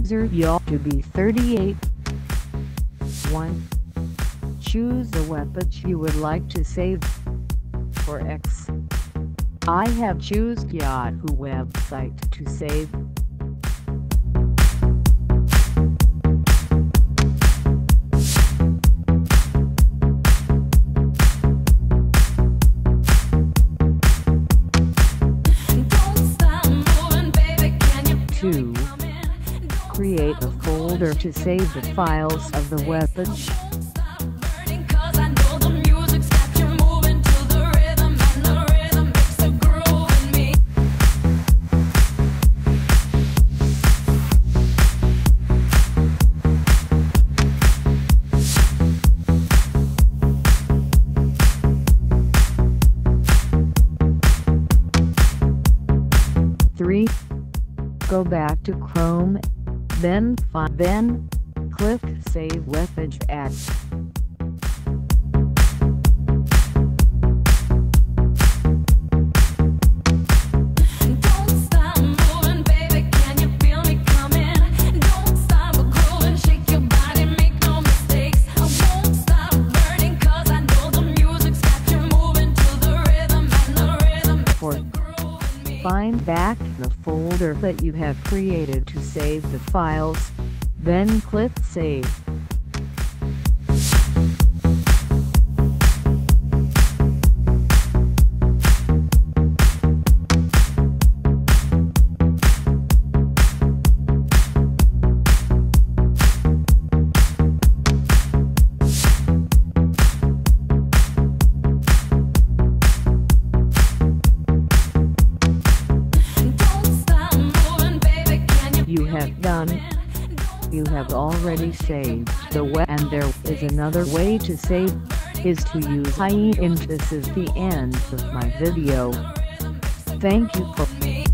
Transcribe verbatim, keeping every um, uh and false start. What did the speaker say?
user yacht to be thirty-eight. one. Choose a webpage you would like to save. For X, I have choose Yahoo website to save. two. Create a folder to save the files of the webpage. three. Go back to Chrome, then find then click Save Webpage As. Find back the folder that you have created to save the files, then click Save. You have done. You have already saved the web, and there is another way to save, is to use I E. And this is the end of my video. Thank you for